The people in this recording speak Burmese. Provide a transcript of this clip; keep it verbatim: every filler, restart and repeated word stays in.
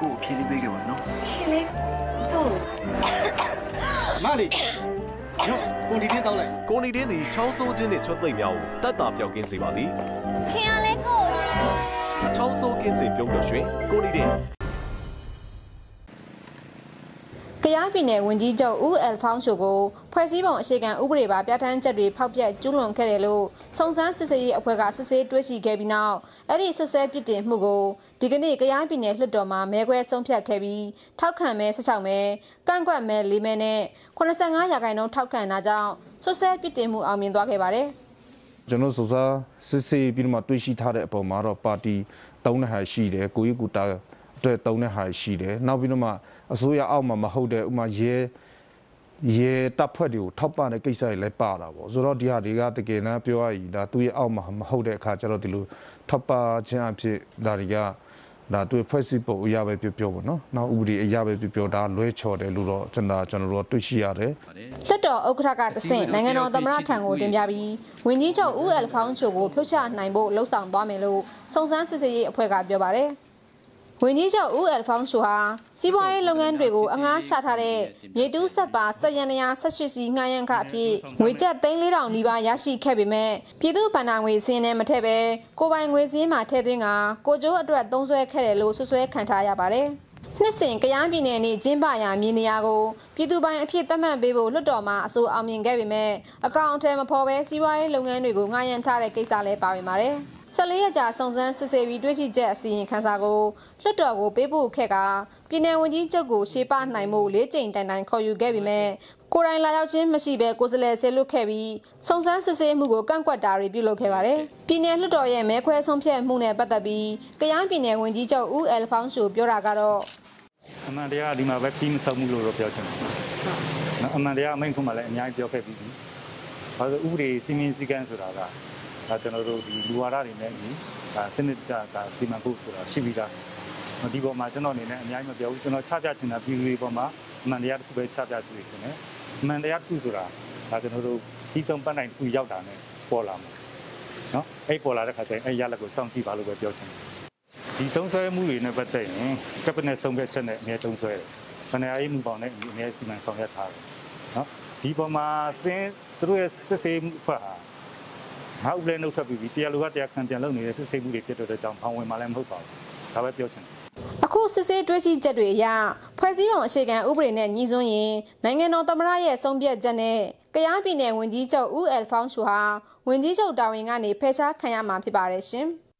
ကိုဖြေးလေးပေးခဲ့ပါနော်ဖြေးလေးကိုမလေးရောကိုဒီတင်းတောင်းလိုက်ကိုဒီတင်းဒီချောင်းဆိုးခြင်းနဲ့ချွတ်သိမ့်များကိုတတ်တာပြောက်ကင်းစေပါသည်ခင်ရလဲကိုချောင်းဆိုးကင်းစေပြုံးလို့ရွှင်ကိုဒီတင်းကယားပြည်နယ်ဝန်ကြီးချုပ်ဦးအယ်ဖောင်းရှိုကိုဖွဲ့စည်းပုံအခြေခံဥပဒေပါပြဋ္ဌာန်းချက်တွေဖောက်ပြက်ကျူးလွန်ခဲ့တယ်လို့စုံစမ်းစစ်ဆေးရေးအဖွဲ့ကစစ်ဆေးတွေ့ရှိခဲ့ပြီးနောက်အဲ့ဒီဆွဆွဲပြစ်တင်မှုကိုဒီကနေ့ကယားပြည်နယ်လွှတ်တော်မှာမဲခွဲဆုံးဖြတ်ခဲ့ပြီးထောက်ခံမဲ၁၆မဲကန့်ကွက်မဲ၄မဲနဲ့၈၅ရာခိုင်နှုန်းထောက်ခံတာကြောင့်ဆွဆွဲပြစ်တင်မှုအောင်မြင်သွားခဲ့ပါတယ်ကျွန်တော်စုံစမ်းစစ်ဆေးပြီးမှတွေ့ရှိထားတဲ့အပေါ်မှာတော့ပါတီသုံးတဲ့ဟာရှိတယ်ကိုကြီးကူတာအတွက်သုံးတဲ့ဟာရှိတယ်နောက်ပြီးတော့မှအစိုးရအောက်မှာမဟုတ်တဲ့ဥမာရဲရဲတပ်ဖွဲ့တွေကိုထောက်ပံ့တဲ့ကိစ္စတွေလည်းပါတာပေါ့ဆိုတော့ဒီဟာတွေကတကယ်တမ်းပြောရရင်ဒါသူ့ရဲ့အောက်မှာမဟုတ်တဲ့အခါကျတော့ဒီလိုထောက်ပံ့ခြင်းအဖြစ်ဒါတွေကဒါသူ့ဖွဲ့စည်းပုံအရာပဲပြောပြောပေါ့နော်နောက်ဥပဒေအရာပဲပြောပြောဒါလွဲချော်တယ်လို့တော့ကျွန်တော်ကျွန်တော်တို့တွေ့ရှိရတယ်လွှတ်တော်ဥက္ကဋ္ဌကတဆင့်နိုင်ငံတော်သမ္မတထံကိုတင်ပြပြီးဝန်ကြီးချုပ်ဦးအယ်ဖောင်းချိုကိုဖြုတ်ချနိုင်ဖို့လှုံ့ဆော်သွားမယ်လို့စုံစမ်းစစ်ဆေးရေးအဖွဲ့ကပြောပါတယ်ဝန်ကြီးချုပ်ဦးအယ်ဖောင်းရှိုဟာစီးပွားရေးလုပ်ငန်းတွေကိုအငှားချထားတဲ့မြေတူးဆက်ပါဆက်ရန်ရာ၁၈စီငှားရမ်းခအဖြစ်ငွေကျပ်သိန်းလေးထောင်နီးပါးရရှိခဲ့ပေမဲ့ပြည်သူ့ဘဏ္ဍာငွေစင်းနဲ့မထည့်ပဲကိုပိုင်ငွေစင်းမှာထည့်သွင်းကကိုကျိုးအတွက်သုံးစွဲခဲ့တယ်လို့ဆွဆွဲခံထားရပါတယ်။နှစ်စဉ်ကယားပြည်နယ်နဲ့ကျင်းပရာမြေနေရာကိုပြည်သူပိုင်အဖြစ်သတ်မှတ်ပေးဖို့လွှတ်တော်မှာအဆိုအောင်မြင်ခဲ့ပေမဲ့အကောင့်အထည်မဖော်ပဲစီးပွားရေးလုပ်ငန်းတွေကိုငှားရမ်းထားတဲ့ကိစ္စလည်းပါဝင်ပါတယ်။၁၄ရက်ကြာစုံစမ်းစစ်ဆေးပြီးတွေ့ရှိချက်အစီရင်ခံစာကိုလွှတ်တော်ကိုပေးပို့ခဲ့ကပြည်내ဝန်ကြီးချုပ်ကိုရှေ့ပနိုင်မှုလေးကြိမ်တိုင်တိုင်ခေါ်ယူခဲ့ပြီးမြဲကိုယ်တိုင်လာရောက်ခြင်းမရှိဘဲကိုယ်စားလှယ်ဆဲလွတ်ခဲ့ပြီးစုံစမ်းစစ်ဆေးမှုကိုကန့်ကွက်တာတွေပြုလုပ်ခဲ့ပါတယ်။ပြည်내လွှတ်တော်ရဲ့မဲခွဲဆုံးဖြတ်မှုနဲ့ပတ်သက်ပြီးကယားပြည်내ဝန်ကြီးချုပ်ဦးအယ်ဖောင်းရှိုပြောတာကတော့အမှန်တရားဒီမှာပဲပြီးမဆောက်မှုလို့တော့ပြောချင်တယ်။နော်အမှန်တရားအမိန့်ခုမှလည်းအများကြီးပြောခဲ့ပြီးပြီ။ဘာလို့ဥပဒေစီမင်းစည်းကမ်းဆိုတာကဒါကျွန်တော်တို့ဒီလူဝါဒတွေနဲ့ဒီဒါစနစ်တကျဒါစီမံဖို့ဆိုတာရှိပြီးသားဒီပေါ်မှာကျွန်တော်အနေနဲ့အများကြီးမပြောဘူးကျွန်တော်ချပြချင်တာပြည်သူတွေပေါ်မှာအမှန်တရားတစ်ခုပဲချပြချင်တယ်အမှန်တရားတစ်ခုဆိုတာဒါကျွန်တော်တို့ဒီဆုံးပတ်နိုင်တစ်ခုရောက်တာနဲ့ပေါ်လာမှာနော်အဲ့ပေါ်လာတဲ့ခါကျရင်အဲ့ရလက်ကိုစောင့်ကြည့်ပါလို့ပဲပြောချင်တယ်ဒီသုံးဆွဲမှုတွေနဲ့ပတ်သက်ရင်ကပ်ပနဲ့ဆုံးဖြတ်ချက်နဲ့အများသုံးဆွဲတယ်ခဏအေးမှုပေါင်းနဲ့အများစီမံဆောင်ရွက်ထားတယ်နော်ဒီပေါ်မှာစင်းသူတို့ရဲ့စစ်ဆေးမှုဖတ်ဟာဟာဥပဒေနှုတ်ထွက်ပြီးတရားလူကတရားခံပြန်လုပ်နေတဲ့စစ်ဆေးမှုတွေဖြစ်တဲ့ကြောင့်ဖောင်ဝင်မှလည်းမဟုတ်ပါဘူးဒါပဲပြောချင်တယ်အခုစစ်ဆေးတွေ့ရှိချက်တွေအရဖွဲ့စည်းပုံအခြေခံဥပဒေနဲ့ညီစွန်းရင်နိုင်ငံတော်သမ္မတရဲ့ဆုံးဖြတ်ချက်နဲ့ကယားပြည်နယ်ဝန်ကြီးချုပ်ဦးအယ်ဖောင်းရှိုဟာဝန်ကြီးချုပ်တာဝန်ကနေဖယ်ရှားခံရမှာဖြစ်ပါတယ်ရှင်။